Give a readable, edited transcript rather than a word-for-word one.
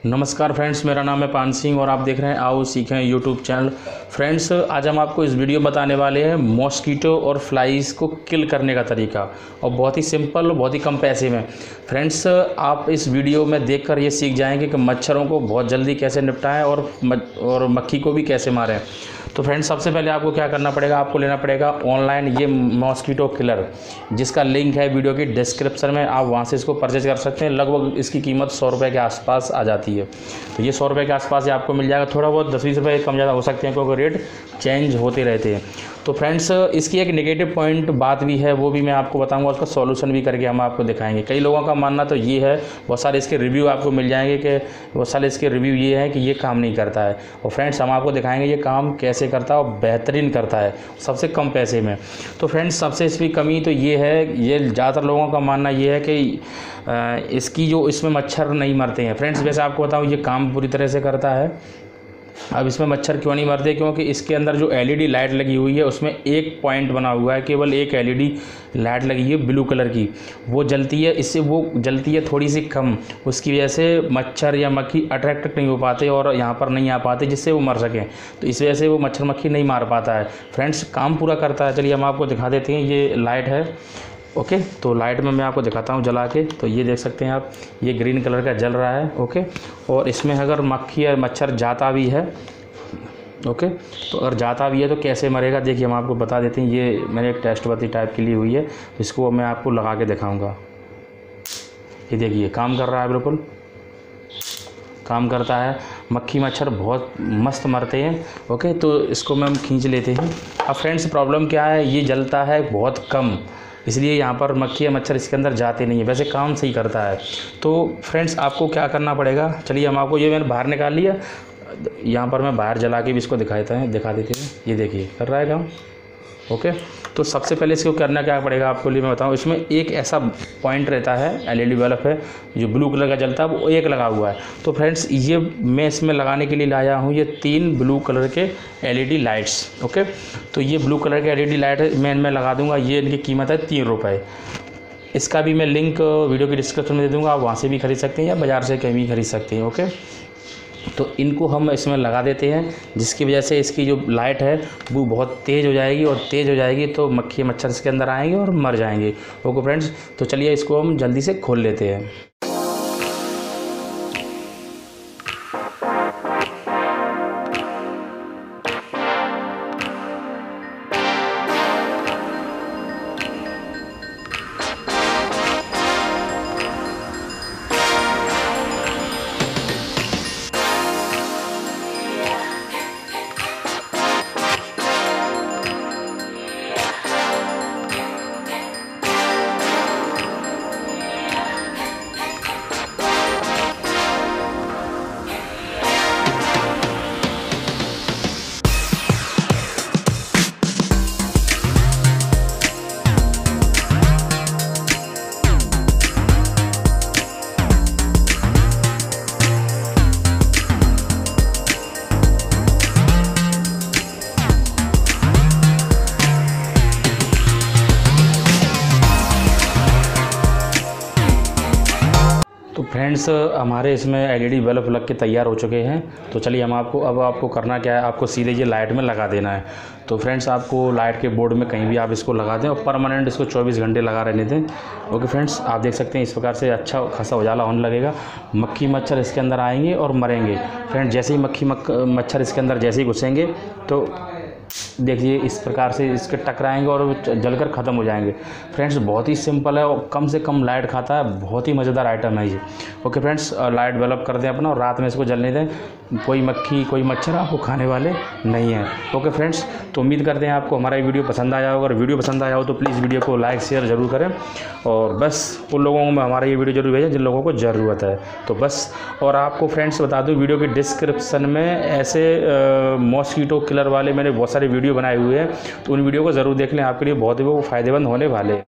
नमस्कार फ्रेंड्स, मेरा नाम है पान सिंह और आप देख रहे हैं आओ सीखें यूट्यूब चैनल। फ्रेंड्स, आज हम आपको इस वीडियो बताने वाले हैं मॉस्कीटो और फ्लाइज़ को किल करने का तरीका, और बहुत ही सिंपल और बहुत ही कम पैसे में। फ्रेंड्स, आप इस वीडियो में देखकर ये सीख जाएंगे कि मच्छरों को बहुत जल्दी कैसे निपटाएं और मक्खी को भी कैसे मारें। तो फ्रेंड्स, सबसे पहले आपको क्या करना पड़ेगा, आपको लेना पड़ेगा ऑनलाइन ये मॉस्कीटो किलर, जिसका लिंक है वीडियो की डिस्क्रिप्शन में। आप वहां से इसको परचेज कर सकते हैं। लगभग इसकी कीमत 100 रुपये के आसपास आ जाती है। तो ये 100 रुपये के आसपास ही आपको मिल जाएगा। थोड़ा बहुत 10-20 रुपये कम ज़्यादा हो सकते हैं क्योंकि रेट चेंज होते रहते हैं। तो फ्रेंड्स, इसकी एक नेगेटिव पॉइंट बात भी है, वो भी मैं आपको बताऊंगा, उसका सॉल्यूशन भी करके हम आपको दिखाएंगे। कई लोगों का मानना तो ये है, बहुत सारे इसके रिव्यू आपको मिल जाएंगे कि बहुत सारे इसके रिव्यू ये है कि ये काम नहीं करता है। और फ्रेंड्स, हम आपको दिखाएंगे ये काम कैसे करता है और बेहतरीन करता है सबसे कम पैसे में। तो फ्रेंड्स, सबसे इसकी कमी तो ये है, ये ज़्यादातर लोगों का मानना ये है कि इसकी जो इसमें मच्छर नहीं मरते हैं। फ्रेंड्स, वैसे आपको बताऊँ ये काम पूरी तरह से करता है। अब इसमें मच्छर क्यों नहीं मरते, क्योंकि इसके अंदर जो एलईडी लाइट लगी हुई है उसमें एक पॉइंट बना हुआ है, केवल एक एलईडी लाइट लगी है ब्लू कलर की, वो जलती है। इससे वो जलती है थोड़ी सी कम, उसकी वजह से मच्छर या मक्खी अट्रैक्ट नहीं हो पाते और यहाँ पर नहीं आ पाते जिससे वो मर सकें। तो इस वजह से वो मच्छर मक्खी नहीं मार पाता है। फ्रेंड्स, काम पूरा करता है। चलिए हम आपको दिखा देते हैं। ये लाइट है, ओके। तो लाइट में मैं आपको दिखाता हूँ जला के। तो ये देख सकते हैं आप, ये ग्रीन कलर का जल रहा है, ओके। और इसमें अगर मक्खी या मच्छर जाता भी है, ओके, तो अगर जाता भी है तो कैसे मरेगा देखिए हम आपको बता देते हैं। ये मैंने एक टेस्ट बत्ती टाइप की ली हुई है, इसको मैं आपको लगा के दिखाऊँगा। ये देखिए काम कर रहा है, बिल्कुल काम करता है। मक्खी मच्छर बहुत मस्त मरते हैं, ओके। तो इसको मैं खींच लेते हैं। अब फ्रेंड्स, प्रॉब्लम क्या है, ये जलता है बहुत कम, इसलिए यहाँ पर मक्खी या मच्छर इसके अंदर जाते नहीं है। वैसे काम सही करता है। तो फ्रेंड्स, आपको क्या करना पड़ेगा, चलिए हम आपको, ये मैंने बाहर निकाल लिया, यहाँ पर मैं बाहर जला के भी इसको दिखा देते हैं। ये देखिए कर रहा है काम, ओके। तो सबसे पहले इसको करना क्या पड़ेगा आपको लिए मैं बताऊँ। इसमें एक ऐसा पॉइंट रहता है, एलईडी बल्ब है जो ब्लू कलर का जलता है, वो एक लगा हुआ है। तो फ्रेंड्स, ये मैं इसमें लगाने के लिए लाया हूँ ये 3 ब्लू कलर के एलईडी लाइट्स, ओके। तो ये ब्लू कलर के एलईडी लाइट मैं इनमें लगा दूँगा। ये इनकी कीमत है 3 रुपये। इसका भी मैं लिंक वीडियो की डिस्क्रिप्शन में दे दूँगा, आप वहाँ से भी खरीद सकते हैं या बाज़ार से कहीं भी खरीद सकते हैं, ओके। तो इनको हम इसमें लगा देते हैं, जिसकी वजह से इसकी जो लाइट है वो बहुत तेज़ हो जाएगी, और तेज़ हो जाएगी तो मक्खी मच्छर इसके अंदर आएंगे और मर जाएंगे, ओके फ्रेंड्स। तो चलिए इसको हम जल्दी से खोल लेते हैं। तो फ्रेंड्स, हमारे इसमें एलईडी बल्ब लग के तैयार हो चुके हैं। तो चलिए हम आपको करना क्या है, आपको सीधे ये लाइट में लगा देना है। तो फ्रेंड्स, आपको लाइट के बोर्ड में कहीं भी आप इसको लगा दें और परमानेंट इसको 24 घंटे लगा रहने दें, ओके फ्रेंड्स। आप देख सकते हैं इस प्रकार से अच्छा खासा उजाला होने लगेगा। मक्खी मच्छर इसके अंदर आएंगे और मरेंगे। फ्रेंड्स, जैसे ही मक्खी मच्छर इसके अंदर जैसे ही घुसेंगे तो देखिए इस प्रकार से इसके टकराएंगे और जलकर ख़त्म हो जाएंगे। फ्रेंड्स, बहुत ही सिंपल है और कम से कम लाइट खाता है, बहुत ही मज़ेदार आइटम है ये, ओके फ्रेंड्स। लाइट बल्ब कर दें अपना और रात में इसको जलने दें, कोई मक्खी कोई मच्छर आपको खाने वाले नहीं है, ओके फ्रेंड्स। तो उम्मीद करते हैं आपको हमारा ये वीडियो पसंद आया होगा। अगर वीडियो पसंद आया हो तो प्लीज़ वीडियो को लाइक शेयर ज़रूर करें, और बस उन लोगों को हमारा ये वीडियो जरूर भेजें जिन लोगों को ज़रूरत है। तो बस, और आपको फ्रेंड्स बता दूँ, वीडियो के डिस्क्रिप्शन में ऐसे मॉस्कीटो किलर वाले मैंने बहुत सारे वीडियो बनाए हुए हैं, तो उन वीडियो को ज़रूर देख लें, आपके लिए बहुत ही वो फ़ायदेमंद होने वाले हैं।